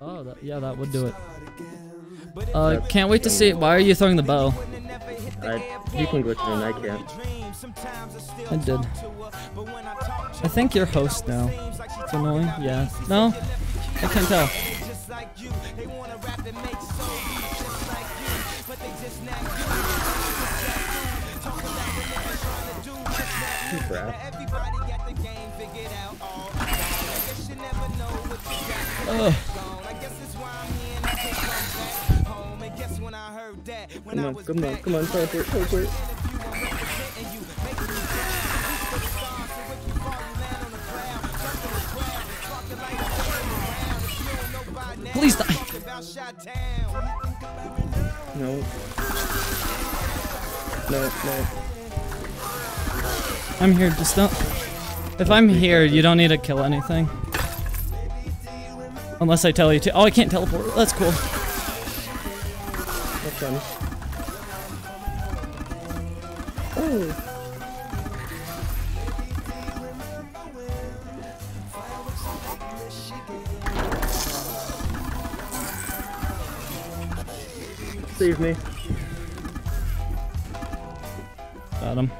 Oh, yeah, that would do it. Can't wait to see it. Why are you throwing the bow? You can glitch it in, I can't. I did. I think you're host now. It's annoying. Yeah. No? I can't tell. Crap. Ugh. Come on, teleport. Please die. No. I'm here, just don't. If I'm here, you don't need to kill anything. Unless I tell you to. Oh, I can't teleport. That's cool. That's fun. Oh. Save me. Got him.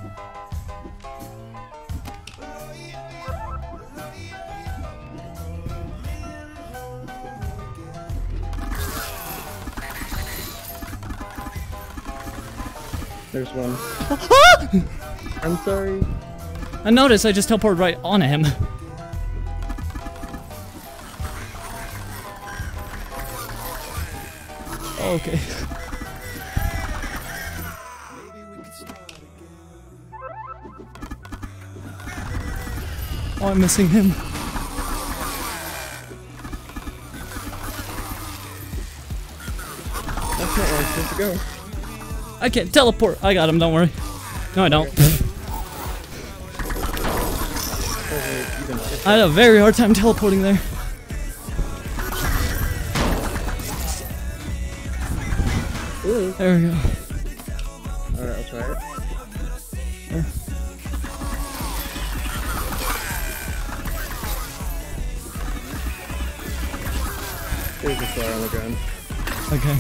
There's one. I'm sorry. I noticed I just teleported right on him. Okay. Oh, I'm missing him. That's not where I'm supposed to go. I can't teleport. I got him, don't worry. No, I don't. I had a very hard time teleporting there. Ooh. There we go. Alright, I'll try it. There. There's a flower on the ground. Okay.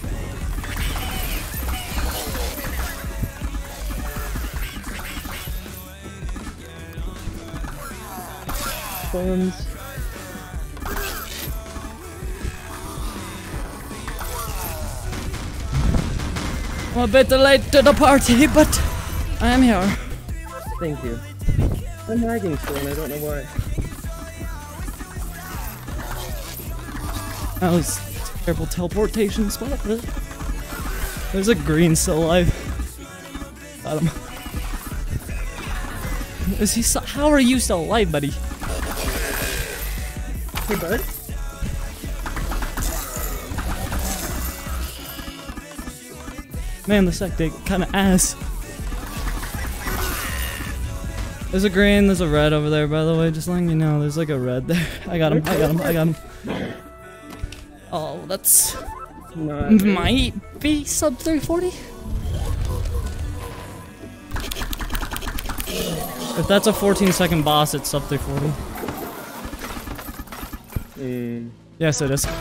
Phones. I'm a bit late to the party, but I am here. Thank you. I'm lagging still and I don't know why. That was a terrible teleportation spot, really. There's a green still alive. Got him. Is he so, how are you still alive, buddy? Hey, bud. Man, this deck kinda ass. There's a green, there's a red over there, by the way, just letting you know, there's like a red there. I got him. Oh, that's... might be sub 340? If that's a 14-second boss, it's sub 340. Yes, it is.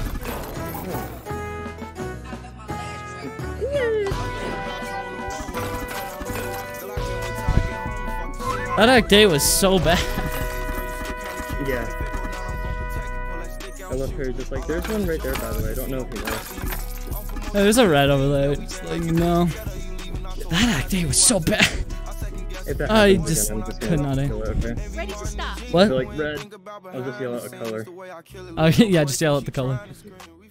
That act day was so bad. Yeah. I love her just like, there's one right there by the way, I don't know if you know. There's a red over there, just like, you know. That act day was so bad. I just could not aim. Okay. Ready to stop. What? Like red, I'll just yell out a color. Oh yeah, just yell out the color.